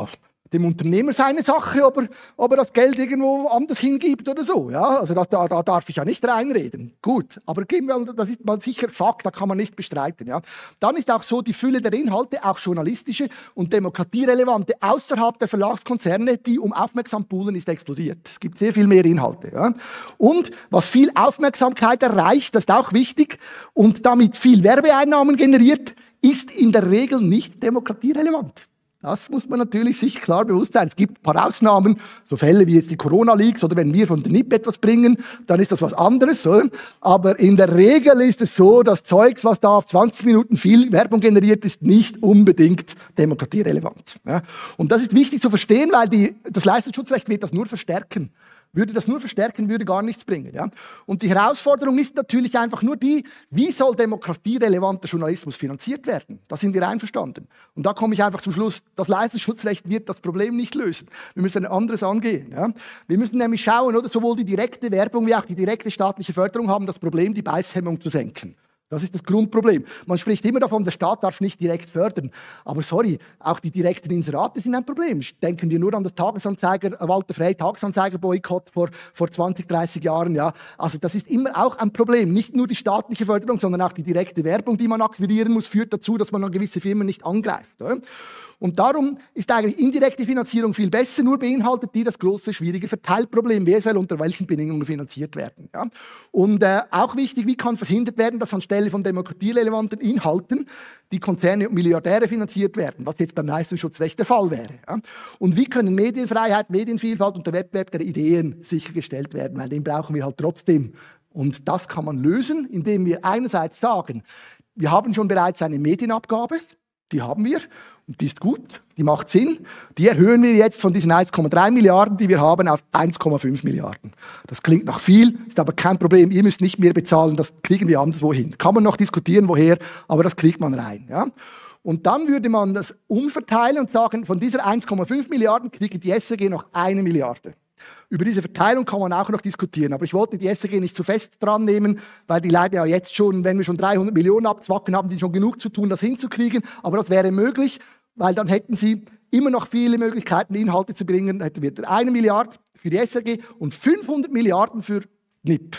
dem Unternehmer seine Sache, ob er, ob er das Geld irgendwo anders hingibt oder so. Ja? Also da, da, da darf ich ja nicht reinreden. Gut, aber geben wir, das ist mal sicher Fakt, da kann man nicht bestreiten. Ja? Dann ist auch so die Fülle der Inhalte, auch journalistische und demokratierelevante, außerhalb der Verlagskonzerne, die um Aufmerksamkeit buhlen, ist explodiert. Es gibt sehr viel mehr Inhalte. Ja? Und was viel Aufmerksamkeit erreicht, das ist auch wichtig, und damit viel Werbeeinnahmen generiert, ist in der Regel nicht demokratierelevant. Das muss man natürlich sich klar bewusst sein. Es gibt ein paar Ausnahmen, so Fälle wie jetzt die Corona-Leaks oder wenn wir von der N I P etwas bringen, dann ist das was anderes. Oder? Aber in der Regel ist es so, dass Zeugs, was da auf zwanzig Minuten viel Werbung generiert, ist nicht unbedingt demokratierelevant. Ja? Und das ist wichtig zu verstehen, weil die, das Leistungsschutzrecht wird das nur verstärken. Würde das nur verstärken, würde gar nichts bringen. Ja? Und die Herausforderung ist natürlich einfach nur die, wie soll demokratierelevanter Journalismus finanziert werden? Da sind wir einverstanden. Und da komme ich einfach zum Schluss, das Leistungsschutzrecht wird das Problem nicht lösen. Wir müssen ein anderes angehen. Ja? Wir müssen nämlich schauen, oder sowohl die direkte Werbung wie auch die direkte staatliche Förderung haben das Problem, die Beißhemmung zu senken. Das ist das Grundproblem. Man spricht immer davon, der Staat darf nicht direkt fördern. Aber sorry, auch die direkten Inserate sind ein Problem. Denken wir nur an das Tagesanzeiger, Walter Frey Tagesanzeiger-Boykott vor, vor zwanzig, dreißig Jahren. Ja. Also das ist immer auch ein Problem. Nicht nur die staatliche Förderung, sondern auch die direkte Werbung, die man akquirieren muss, führt dazu, dass man an gewisse Firmen nicht angreift. Oder? Und darum ist eigentlich indirekte Finanzierung viel besser, nur beinhaltet die das große, schwierige Verteilproblem. Wer soll unter welchen Bedingungen finanziert werden? Ja? Und äh, auch wichtig, wie kann verhindert werden, dass anstelle von demokratierelevanten Inhalten die Konzerne und Milliardäre finanziert werden, was jetzt beim Leistungsschutzrecht der Fall wäre. Ja? Und wie können Medienfreiheit, Medienvielfalt und der Wettbewerb der Ideen sichergestellt werden? Weil den brauchen wir halt trotzdem. Und das kann man lösen, indem wir einerseits sagen, wir haben schon bereits eine Medienabgabe, die haben wir. Und die ist gut, die macht Sinn. Die erhöhen wir jetzt von diesen eins Komma drei Milliarden, die wir haben, auf eins Komma fünf Milliarden. Das klingt nach viel, ist aber kein Problem. Ihr müsst nicht mehr bezahlen, das kriegen wir anderswo hin. Kann man noch diskutieren, woher, aber das kriegt man rein. Ja? Und dann würde man das umverteilen und sagen, von dieser eins Komma fünf Milliarden kriegt die S R G noch eine Milliarde. Über diese Verteilung kann man auch noch diskutieren. Aber ich wollte die S R G nicht zu fest dran nehmen, weil die Leute ja jetzt schon, wenn wir schon dreihundert Millionen abzwacken, haben die schon genug zu tun, das hinzukriegen. Aber das wäre möglich, weil dann hätten sie immer noch viele Möglichkeiten, Inhalte zu bringen. Dann hätten wir eine Milliarde für die S R G und fünfhundert Milliarden für N I P.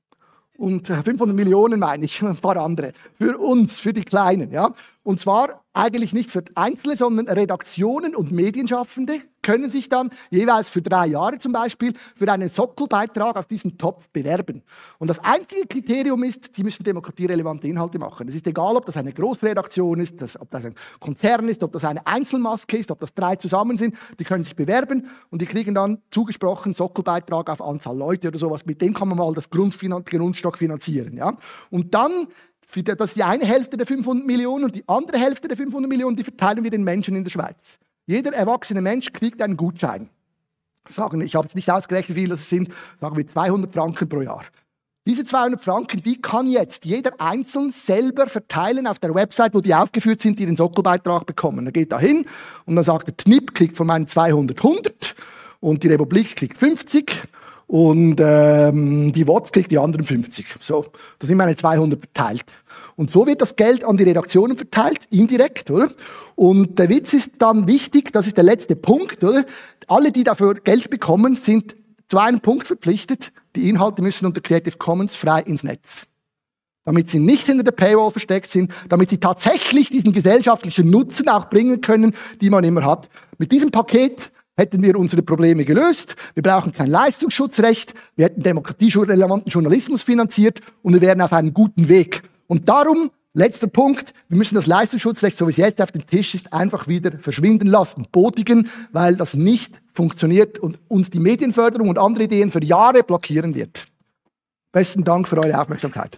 Und fünfhundert Millionen meine ich, ein paar andere. Für uns, für die Kleinen. Ja? Und zwar eigentlich nicht für Einzelne, sondern Redaktionen und Medienschaffende können sich dann jeweils für drei Jahre zum Beispiel für einen Sockelbeitrag auf diesem Topf bewerben. Und das einzige Kriterium ist, sie müssen demokratierelevante Inhalte machen. Es ist egal, ob das eine Großredaktion ist, das, ob das ein Konzern ist, ob das eine Einzelmaske ist, ob das drei zusammen sind. Die können sich bewerben und die kriegen dann zugesprochen Sockelbeitrag auf Anzahl Leute oder sowas. Mit dem kann man mal das Grundfinan- Grundstock finanzieren. Ja? Und dann, für die, das ist die eine Hälfte der fünfhundert Millionen und die andere Hälfte der fünfhundert Millionen, die verteilen wir den Menschen in der Schweiz. Jeder erwachsene Mensch kriegt einen Gutschein. Sagen, ich habe jetzt nicht ausgerechnet, wie viel das sind, sagen wir zweihundert Franken pro Jahr. Diese zweihundert Franken, die kann jetzt jeder einzeln selber verteilen auf der Website, wo die aufgeführt sind, die den Sockelbeitrag bekommen. Er geht da hin und dann sagt der T N I P kriegt von meinen zweihundert hundert und die Republik kriegt fünfzig und ähm, die W O Z kriegt die anderen fünfzig. So, da sind meine zweihundert verteilt. Und so wird das Geld an die Redaktionen verteilt, indirekt, oder? Und der Witz ist dann wichtig, das ist der letzte Punkt, oder? Alle, die dafür Geld bekommen, sind zu einem Punkt verpflichtet, die Inhalte müssen unter Creative Commons frei ins Netz. Damit sie nicht hinter der Paywall versteckt sind, damit sie tatsächlich diesen gesellschaftlichen Nutzen auch bringen können, die man immer hat. Mit diesem Paket hätten wir unsere Probleme gelöst. Wir brauchen kein Leistungsschutzrecht, wir hätten demokratierelevanten Journalismus finanziert und wir wären auf einem guten Weg. Und darum, letzter Punkt, wir müssen das Leistungsschutzrecht, so wie es jetzt auf dem Tisch ist, einfach wieder verschwinden lassen, bodigen, weil das nicht funktioniert und uns die Medienförderung und andere Ideen für Jahre blockieren wird. Besten Dank für eure Aufmerksamkeit.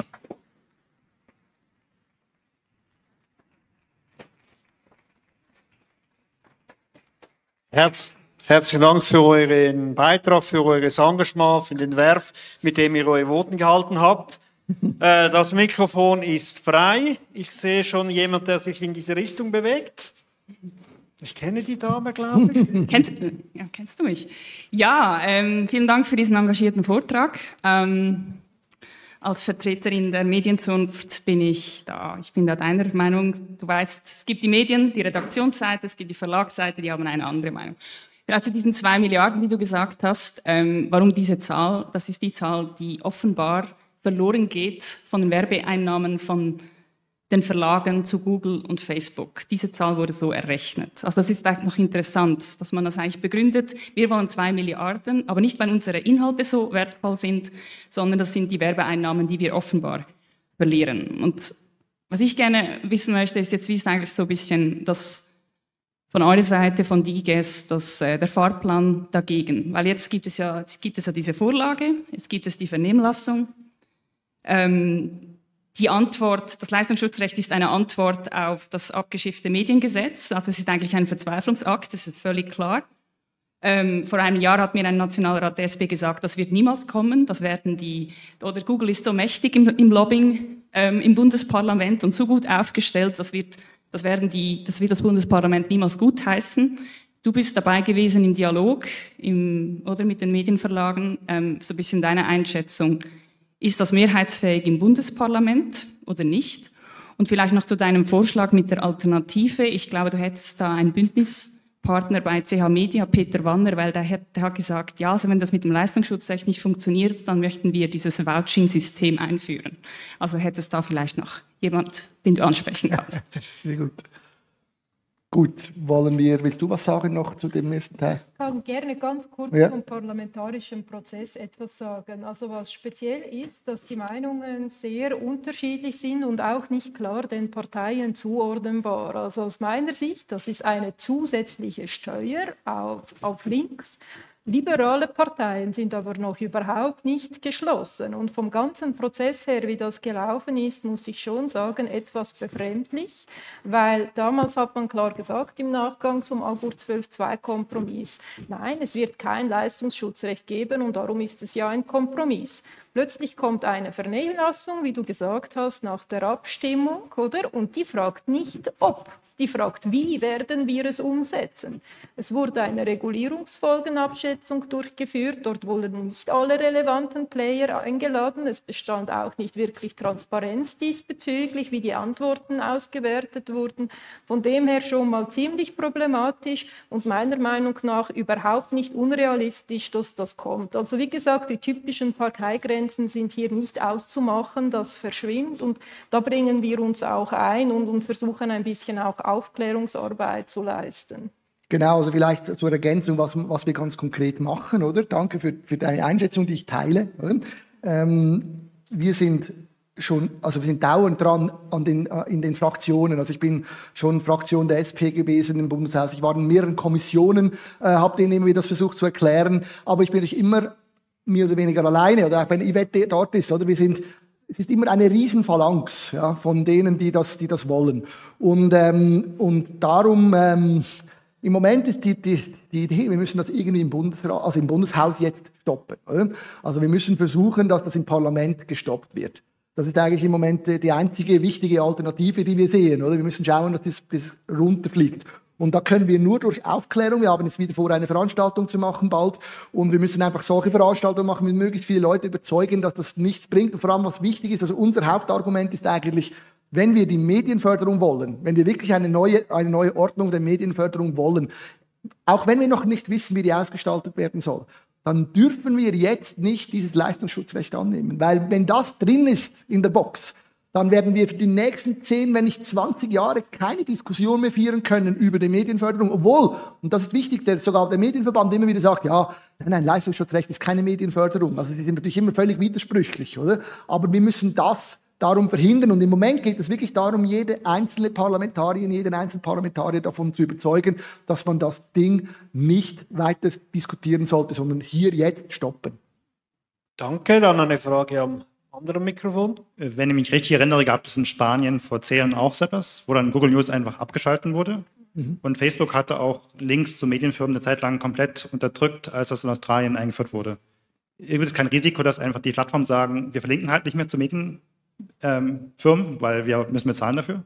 Herz, herzlichen Dank für euren Beitrag, für eures Engagement, für den Werf, mit dem ihr eure Voten gehalten habt. äh, das Mikrofon ist frei. Ich sehe schon jemand, der sich in diese Richtung bewegt. Ich kenne die Dame, glaube ich. kennst, ja, kennst du mich? Ja, ähm, vielen Dank für diesen engagierten Vortrag. Ähm, Als Vertreterin der Medienzunft bin ich da. Ich bin da deiner Meinung. Du weißt, es gibt die Medien, die Redaktionsseite, es gibt die Verlagsseite, die haben eine andere Meinung. Vielleicht zu diesen zwei Milliarden, die du gesagt hast. Ähm, warum diese Zahl? Das ist die Zahl, die offenbar verloren geht von den Werbeeinnahmen von den Verlagen zu Google und Facebook. Diese Zahl wurde so errechnet. Also das ist eigentlich noch interessant, dass man das eigentlich begründet. Wir wollen zwei Milliarden, aber nicht, weil unsere Inhalte so wertvoll sind, sondern das sind die Werbeeinnahmen, die wir offenbar verlieren. Und was ich gerne wissen möchte, ist jetzt, wie ist eigentlich so ein bisschen das von eurer Seite, von DigiGuess, das, äh, der Fahrplan dagegen? Weil jetzt gibt es ja, jetzt gibt es ja diese Vorlage, jetzt gibt es die Vernehmlassung. Ähm, die Antwort, das Leistungsschutzrecht ist eine Antwort auf das abgeschiffte Mediengesetz. Also es ist eigentlich ein Verzweiflungsakt, das ist völlig klar. Ähm, vor einem Jahr hat mir ein Nationalrat der S P gesagt, das wird niemals kommen. Das werden die, oder Google ist so mächtig im, im Lobbying ähm, im Bundesparlament und so gut aufgestellt, das wird Das, werden die, das wird das Bundesparlament niemals gutheißen. Du bist dabei gewesen im Dialog im, oder mit den Medienverlagen. Ähm, so ein bisschen deine Einschätzung. Ist das mehrheitsfähig im Bundesparlament oder nicht? Und vielleicht noch zu deinem Vorschlag mit der Alternative. Ich glaube, du hättest da einen Bündnispartner bei C H Media, Peter Wanner, weil der hat, der hat gesagt, ja, also wenn das mit dem Leistungsschutzrecht nicht funktioniert, dann möchten wir dieses Vouching-System einführen. Also hättest da vielleicht noch jemand, den du ansprechen kannst. Sehr gut. Gut, wollen wir, willst du was sagen noch zu dem ersten Teil? Ich kann gerne ganz kurz Ja. zum parlamentarischen Prozess etwas sagen. Also was speziell ist, dass die Meinungen sehr unterschiedlich sind und auch nicht klar den Parteien zuordnenbar. Also aus meiner Sicht, das ist eine zusätzliche Steuer auf, auf links. Liberale Parteien sind aber noch überhaupt nicht geschlossen. Und vom ganzen Prozess her, wie das gelaufen ist, muss ich schon sagen, etwas befremdlich, weil damals hat man klar gesagt, im Nachgang zum August zwölf Punkt zwei Kompromiss, nein, es wird kein Leistungsschutzrecht geben und darum ist es ja ein Kompromiss. Plötzlich kommt eine Vernehmlassung, wie du gesagt hast, nach der Abstimmung, oder? Und die fragt nicht, ob. Die fragt, wie werden wir es umsetzen? Es wurde eine Regulierungsfolgenabschätzung durchgeführt. Dort wurden nicht alle relevanten Player eingeladen. Es bestand auch nicht wirklich Transparenz diesbezüglich, wie die Antworten ausgewertet wurden. Von dem her schon mal ziemlich problematisch und meiner Meinung nach überhaupt nicht unrealistisch, dass das kommt. Also wie gesagt, die typischen Parteigrenzen sind hier nicht auszumachen. Das verschwimmt und da bringen wir uns auch ein und, und versuchen ein bisschen auch Aufklärungsarbeit zu leisten. Genau, also vielleicht zur Ergänzung, was, was wir ganz konkret machen, oder? Danke für, für deine Einschätzung, die ich teile. Ähm, wir sind schon, also wir sind dauernd dran an den, äh, in den Fraktionen. Also ich bin schon Fraktion der S P gewesen im Bundeshaus. Ich war in mehreren Kommissionen, äh, habe denen immer wieder das versucht zu erklären. Aber ich bin natürlich immer mehr oder weniger alleine, oder auch wenn Yvette dort ist, oder? Wir sind Es ist immer eine Riesenphalanx, ja, von denen, die das, die das wollen. Und, ähm, und darum, ähm, im Moment ist die, die, die Idee, wir müssen das irgendwie im Bundesrat, also im Bundeshaus jetzt stoppen. Oder? Also wir müssen versuchen, dass das im Parlament gestoppt wird. Das ist eigentlich im Moment die einzige wichtige Alternative, die wir sehen. Oder? Wir müssen schauen, dass das, das runterfliegt. Und da können wir nur durch Aufklärung, wir haben jetzt wieder vor, eine Veranstaltung zu machen bald, und wir müssen einfach solche Veranstaltungen machen, mit möglichst viele Leute überzeugen, dass das nichts bringt. Und vor allem, was wichtig ist, also unser Hauptargument ist eigentlich, wenn wir die Medienförderung wollen, wenn wir wirklich eine neue, eine neue Ordnung der Medienförderung wollen, auch wenn wir noch nicht wissen, wie die ausgestaltet werden soll, dann dürfen wir jetzt nicht dieses Leistungsschutzrecht annehmen. Weil wenn das drin ist in der Box, dann werden wir für die nächsten zehn, wenn nicht zwanzig Jahre keine Diskussion mehr führen können über die Medienförderung. Obwohl, und das ist wichtig, der, sogar der Medienverband immer wieder sagt, ja, nein, Leistungsschutzrecht ist keine Medienförderung. Also die sind natürlich immer völlig widersprüchlich, oder? Aber wir müssen das darum verhindern. Und im Moment geht es wirklich darum, jede einzelne Parlamentarierin, jeden einzelnen Parlamentarier davon zu überzeugen, dass man das Ding nicht weiter diskutieren sollte, sondern hier jetzt stoppen. Danke. Dann eine Frage am anderen Mikrofon. Wenn ich mich richtig erinnere, gab es in Spanien vor zehn Jahren auch so etwas, wo dann Google News einfach abgeschaltet wurde. Mhm. Und Facebook hatte auch Links zu Medienfirmen eine Zeit lang komplett unterdrückt, als das in Australien eingeführt wurde. Irgendwie ist kein Risiko, dass einfach die Plattformen sagen, wir verlinken halt nicht mehr zu Medienfirmen, ähm, weil wir müssen bezahlen dafür?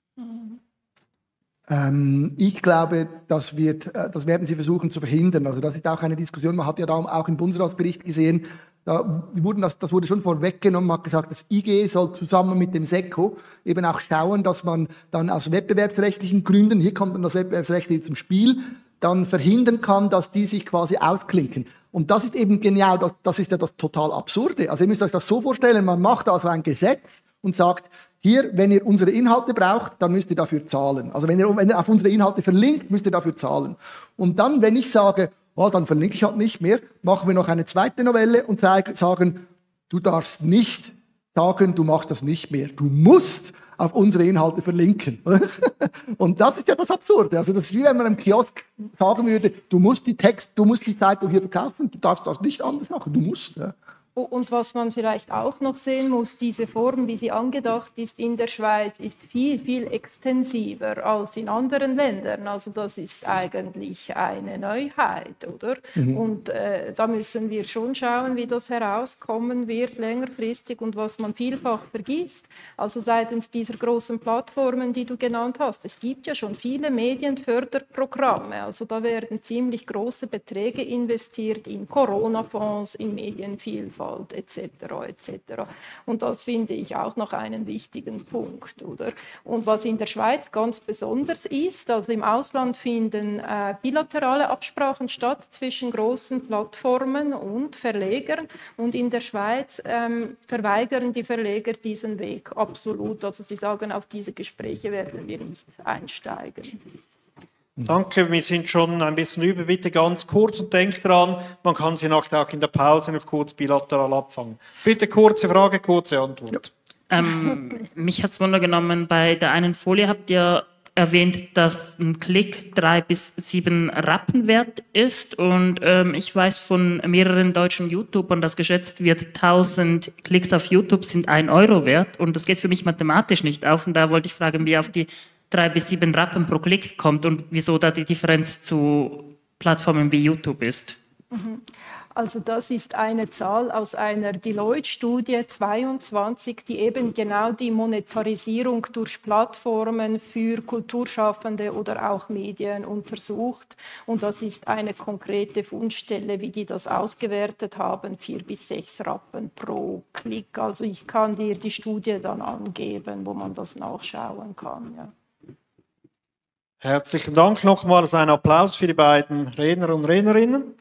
Ähm, ich glaube, das, wird, äh, das werden sie versuchen zu verhindern. Also das ist auch eine Diskussion. Man hat ja da auch im Bundesratsbericht gesehen, Da wurden das, das wurde schon vorweggenommen, man hat gesagt, das I G soll zusammen mit dem SECO eben auch schauen, dass man dann aus wettbewerbsrechtlichen Gründen, hier kommt dann das Wettbewerbsrecht zum Spiel, dann verhindern kann, dass die sich quasi ausklinken. Und das ist eben genau, das, das ist ja das total Absurde. Also ihr müsst euch das so vorstellen, man macht also ein Gesetz und sagt, hier, wenn ihr unsere Inhalte braucht, dann müsst ihr dafür zahlen. Also wenn ihr, wenn ihr auf unsere Inhalte verlinkt, müsst ihr dafür zahlen. Und dann, wenn ich sage, oh, dann verlinke ich halt nicht mehr, machen wir noch eine zweite Novelle und sagen, du darfst nicht sagen, du machst das nicht mehr. Du musst auf unsere Inhalte verlinken. Und das ist ja das Absurde. Also das ist wie wenn man im Kiosk sagen würde, du musst die Text, du musst die Zeitung hier verkaufen, du darfst das nicht anders machen, du musst. Ja. Und was man vielleicht auch noch sehen muss, diese Form, wie sie angedacht ist in der Schweiz, ist viel, viel extensiver als in anderen Ländern. Also das ist eigentlich eine Neuheit, oder? Mhm. Und äh, da müssen wir schon schauen, wie das herauskommen wird längerfristig und was man vielfach vergisst. Also seitens dieser großen Plattformen, die du genannt hast, es gibt ja schon viele Medienförderprogramme. Also da werden ziemlich große Beträge investiert in Corona-Fonds, in Medienvielfalt. et cetera et cetera. Und das finde ich auch noch einen wichtigen Punkt, oder? Und was in der Schweiz ganz besonders ist, also im Ausland finden äh, bilaterale Absprachen statt zwischen großen Plattformen und Verlegern und in der Schweiz ähm, verweigern die Verleger diesen Weg absolut. Also sie sagen, auf diese Gespräche werden wir nicht einsteigen. Danke, wir sind schon ein bisschen über. Bitte ganz kurz und denkt dran, man kann sie nachher auch in der Pause noch kurz bilateral abfangen. Bitte kurze Frage, kurze Antwort. Ja. Ähm, mich hat es Wunder genommen, bei der einen Folie habt ihr erwähnt, dass ein Klick drei bis sieben Rappen wert ist und ähm, ich weiß von mehreren deutschen YouTubern, dass geschätzt wird, tausend Klicks auf YouTube sind ein Euro wert und das geht für mich mathematisch nicht auf und da wollte ich fragen, wie auf die drei bis sieben Rappen pro Klick kommt und wieso da die Differenz zu Plattformen wie YouTube ist. Also das ist eine Zahl aus einer Deloitte-Studie zweiundzwanzig, die eben genau die Monetarisierung durch Plattformen für Kulturschaffende oder auch Medien untersucht. Und das ist eine konkrete Fundstelle, wie die das ausgewertet haben, vier bis sechs Rappen pro Klick. Also ich kann dir die Studie dann angeben, wo man das nachschauen kann. Ja. Herzlichen Dank nochmals, ein Applaus für die beiden Redner und Rednerinnen.